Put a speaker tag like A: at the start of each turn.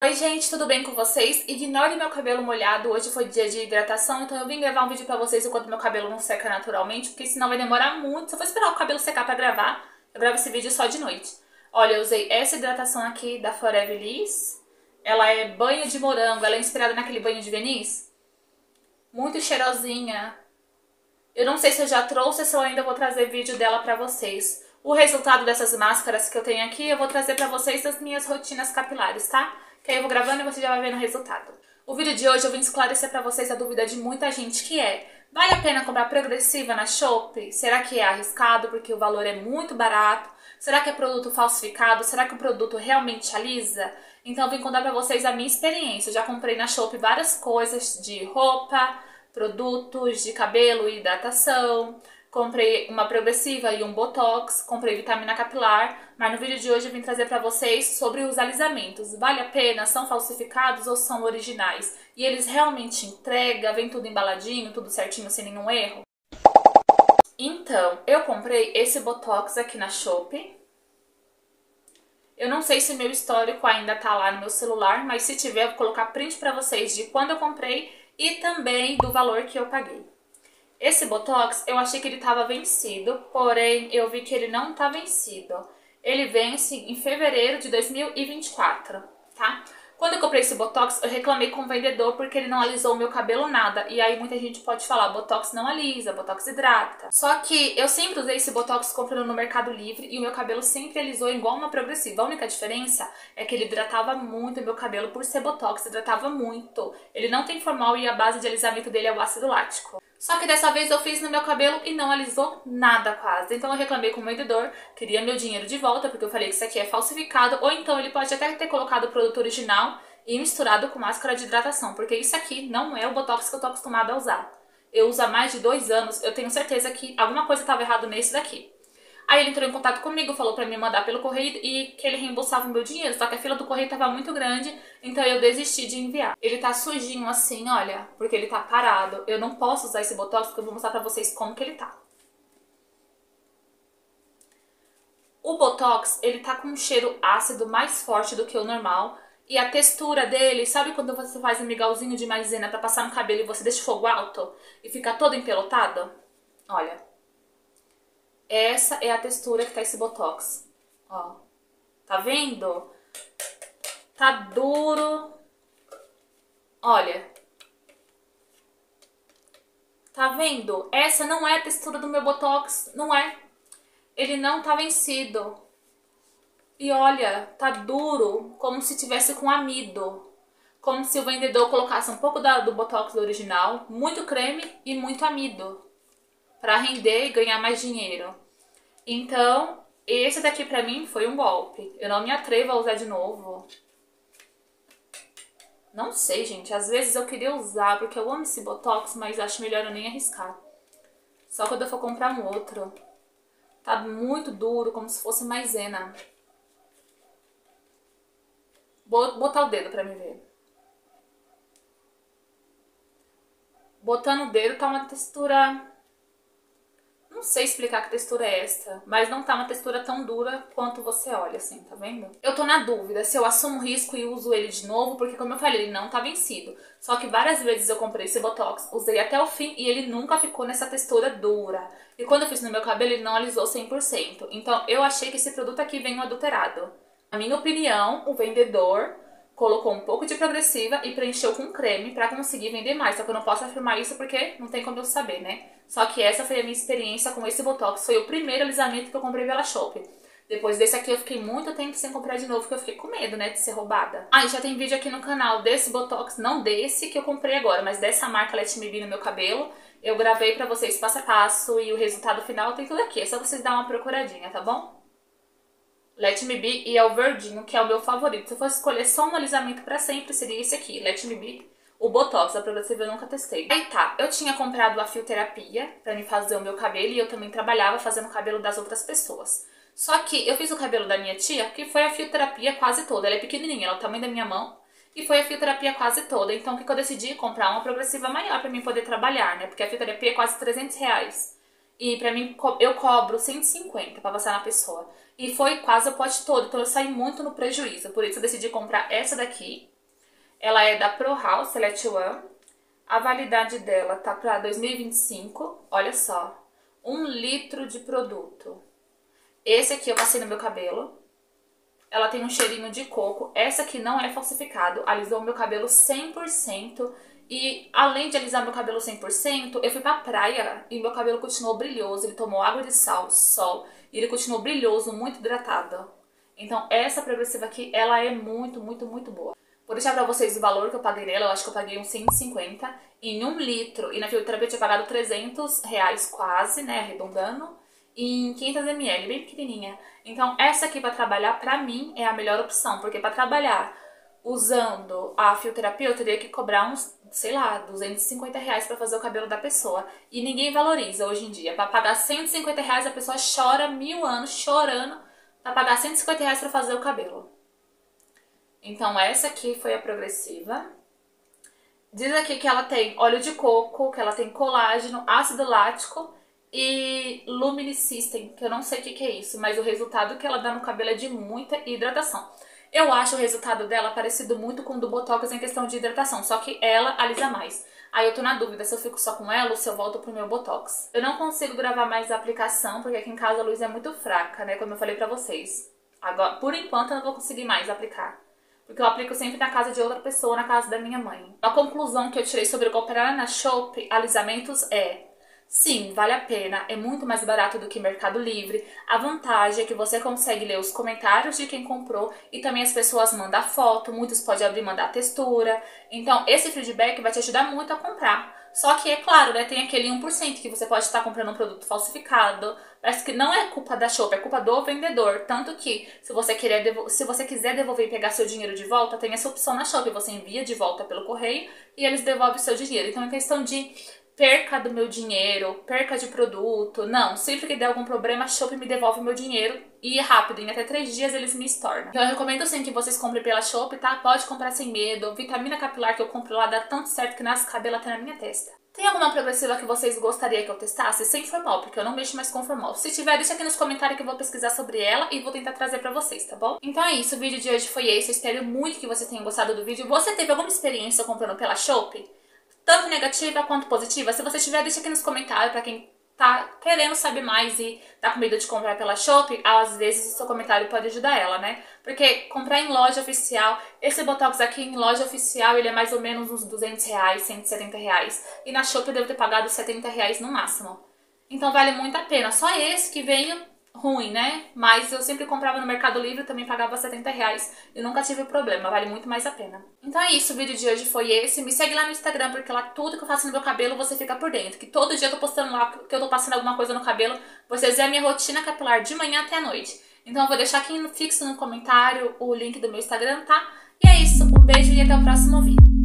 A: Oi gente, tudo bem com vocês? Ignorem meu cabelo molhado, hoje foi dia de hidratação, então eu vim gravar um vídeo pra vocês enquanto meu cabelo não seca naturalmente, porque senão vai demorar muito. Se eu for esperar o cabelo secar pra gravar, eu gravo esse vídeo só de noite. Olha, eu usei essa hidratação aqui da Forever Liss, ela é banho de morango, ela é inspirada naquele banho de verniz. Muito cheirosinha. Eu não sei se eu já trouxe ou se eu ainda vou trazer vídeo dela pra vocês. O resultado dessas máscaras que eu tenho aqui, eu vou trazer pra vocês das minhas rotinas capilares, tá? Que aí eu vou gravando e você já vai vendo o resultado. O vídeo de hoje eu vim esclarecer pra vocês a dúvida de muita gente, que é: vale a pena comprar progressiva na Shopee? Será que é arriscado porque o valor é muito barato? Será que é produto falsificado? Será que o produto realmente alisa? Então eu vim contar pra vocês a minha experiência. Eu já comprei na Shopee várias coisas de roupa, produtos de cabelo e hidratação. Comprei uma progressiva e um botox, comprei vitamina capilar, mas no vídeo de hoje eu vim trazer pra vocês sobre os alisamentos. Vale a pena? São falsificados ou são originais? E eles realmente entregam? Vem tudo embaladinho, tudo certinho, sem nenhum erro? Então, eu comprei esse botox aqui na Shopee. Eu não sei se meu histórico ainda tá lá no meu celular, mas se tiver eu vou colocar print pra vocês de quando eu comprei e também do valor que eu paguei. Esse Botox, eu achei que ele estava vencido, porém eu vi que ele não está vencido. Ele vence em fevereiro de 2024, tá? Quando eu comprei esse Botox, eu reclamei com o vendedor porque ele não alisou o meu cabelo nada. E aí muita gente pode falar, Botox não alisa, Botox hidrata. Só que eu sempre usei esse Botox comprando no Mercado Livre e o meu cabelo sempre alisou igual uma progressiva. A única diferença é que ele hidratava muito o meu cabelo por ser Botox, hidratava muito. Ele não tem formol e a base de alisamento dele é o ácido lático. Só que dessa vez eu fiz no meu cabelo e não alisou nada quase. Então eu reclamei com o vendedor, queria meu dinheiro de volta, porque eu falei que isso aqui é falsificado. Ou então ele pode até ter colocado o produto original e misturado com máscara de hidratação, porque isso aqui não é o Botox que eu tô acostumada a usar. Eu uso há mais de 2 anos, eu tenho certeza que alguma coisa estava errada nesse daqui. Aí ele entrou em contato comigo, falou pra me mandar pelo correio e que ele reembolsava o meu dinheiro, só que a fila do correio tava muito grande, então eu desisti de enviar. Ele tá sujinho assim, olha, porque ele tá parado. Eu não posso usar esse Botox porque eu vou mostrar pra vocês como que ele tá. O Botox, ele tá com um cheiro ácido mais forte do que o normal. E a textura dele, sabe quando você faz um mingauzinho de maisena pra passar no cabelo e você deixa o fogo alto e fica todo empelotado? Olha. Essa é a textura que tá esse Botox. Ó. Tá vendo? Tá duro. Olha. Tá vendo? Essa não é a textura do meu Botox. Não é. Ele não tá vencido. E olha, tá duro. Como se tivesse com amido. Como se o vendedor colocasse um pouco do Botox original, muito creme e muito amido. Pra render e ganhar mais dinheiro. Então, esse daqui pra mim foi um golpe. Eu não me atrevo a usar de novo. Não sei, gente. Às vezes eu queria usar porque eu amo esse Botox, mas acho melhor eu nem arriscar. Só quando eu for comprar um outro. Tá muito duro, como se fosse maisena. Vou botar o dedo pra me ver. Botando o dedo tá uma textura... Não sei explicar que textura é essa, mas não tá uma textura tão dura quanto você olha, assim, tá vendo? Eu tô na dúvida se eu assumo o risco e uso ele de novo, porque como eu falei, ele não tá vencido. Só que várias vezes eu comprei esse Botox, usei até o fim e ele nunca ficou nessa textura dura. E quando eu fiz no meu cabelo, ele não alisou 100%. Então eu achei que esse produto aqui vem adulterado. Na minha opinião, o vendedor colocou um pouco de progressiva e preencheu com creme pra conseguir vender mais. Só que eu não posso afirmar isso porque não tem como eu saber, né? Só que essa foi a minha experiência com esse Botox. Foi o primeiro alisamento que eu comprei pela Shopee. Depois desse aqui eu fiquei muito tempo sem comprar de novo, porque eu fiquei com medo, né, de ser roubada. Ah, e já tem vídeo aqui no canal desse Botox, não desse que eu comprei agora, mas dessa marca Let Me Be no meu cabelo. Eu gravei pra vocês passo a passo e o resultado final tem tudo aqui. É só vocês darem uma procuradinha, tá bom? Let Me Be e é o verdinho, que é o meu favorito. Se eu fosse escolher só um alisamento pra sempre, seria esse aqui, Let Me Be. O Botox, a progressiva eu nunca testei. Aí tá, eu tinha comprado a fioterapia pra me fazer o meu cabelo e eu também trabalhava fazendo o cabelo das outras pessoas. Só que eu fiz o cabelo da minha tia, que foi a fioterapia quase toda. Ela é pequenininha, ela é o tamanho da minha mão. E foi a fioterapia quase toda. Então o que eu decidi? Comprar uma progressiva maior pra mim poder trabalhar, né? Porque a fioterapia é quase R$300. E pra mim, eu cobro 150 pra passar na pessoa. E foi quase o pote todo, então eu saí muito no prejuízo. Por isso eu decidi comprar essa daqui. Ela é da Pro House Select One. A validade dela tá pra 2025. Olha só, 1 litro de produto. Esse aqui eu passei no meu cabelo. Ela tem um cheirinho de coco. Essa aqui não é falsificado. Alisou meu cabelo 100%. E além de alisar meu cabelo 100%, eu fui pra praia e meu cabelo continuou brilhoso. Ele tomou água de sal, sol. E ele continuou brilhoso, muito hidratado. Então essa progressiva aqui, ela é muito, muito, muito boa. Vou deixar pra vocês o valor que eu paguei nela. Eu acho que eu paguei uns 150 em 1 litro. E na fisioterapia eu tinha pagado R$300 quase, né, arredondando. Em 500 ml, bem pequenininha. Então essa aqui pra trabalhar, pra mim, é a melhor opção. Porque pra trabalhar usando a fisioterapia, eu teria que cobrar uns, sei lá, R$250 pra fazer o cabelo da pessoa. E ninguém valoriza hoje em dia. Pra pagar R$150, a pessoa chora 1000 anos chorando pra pagar R$150 pra fazer o cabelo. Então essa aqui foi a progressiva. Diz aqui que ela tem óleo de coco, que ela tem colágeno, ácido lático e Luminisystem, que eu não sei o que é isso, mas o resultado que ela dá no cabelo é de muita hidratação. Eu acho o resultado dela parecido muito com o do Botox em questão de hidratação, só que ela alisa mais. Aí eu tô na dúvida se eu fico só com ela ou se eu volto pro meu Botox. Eu não consigo gravar mais a aplicação, porque aqui em casa a luz é muito fraca, né, como eu falei pra vocês. Agora, por enquanto eu não vou conseguir mais aplicar. Porque eu aplico sempre na casa de outra pessoa, na casa da minha mãe. A conclusão que eu tirei sobre comprar na Shopee alisamentos é: sim, vale a pena, é muito mais barato do que Mercado Livre. A vantagem é que você consegue ler os comentários de quem comprou e também as pessoas mandam foto, muitos podem abrir e mandar textura. Então esse feedback vai te ajudar muito a comprar. Só que, é claro, né, tem aquele 1% que você pode estar comprando um produto falsificado, mas que não é culpa da Shopee, é culpa do vendedor. Tanto que, se você quiser devolver e pegar seu dinheiro de volta, tem essa opção na Shopee. Você envia de volta pelo correio e eles devolvem o seu dinheiro. Então é questão de perca do meu dinheiro, perca de produto. Não, sempre que der algum problema, a Shopee me devolve o meu dinheiro e é rápido, em até 3 dias eles me estornam. Então eu recomendo sim que vocês comprem pela Shopee, tá? Pode comprar sem medo. Vitamina capilar que eu compro lá dá tanto certo que nasce cabelo até na minha testa. Tem alguma progressiva que vocês gostariam que eu testasse? Sem formol, porque eu não mexo mais com formol. Se tiver, deixa aqui nos comentários que eu vou pesquisar sobre ela e vou tentar trazer pra vocês, tá bom? Então é isso, o vídeo de hoje foi esse. Eu espero muito que vocês tenham gostado do vídeo. Você teve alguma experiência comprando pela Shopee? Tanto negativa quanto positiva? Se você tiver, deixa aqui nos comentários pra quem tá querendo saber mais e tá com medo de comprar pela Shopee. Às vezes o seu comentário pode ajudar ela, né? Porque comprar em loja oficial, esse Botox aqui em loja oficial, ele é mais ou menos uns R$200, R$170. E na Shopee eu devo ter pagado R$70 no máximo. Então vale muito a pena. Só esse que veio ruim, né? Mas eu sempre comprava no Mercado Livre, também pagava R$70 e nunca tive problema, vale muito mais a pena. Então é isso, o vídeo de hoje foi esse. Me segue lá no Instagram, porque lá tudo que eu faço no meu cabelo você fica por dentro. Que todo dia eu tô postando lá que eu tô passando alguma coisa no cabelo. Vocês veem a minha rotina capilar de manhã até a noite. Então eu vou deixar aqui fixo no comentário o link do meu Instagram, tá? E é isso, um beijo e até o próximo vídeo.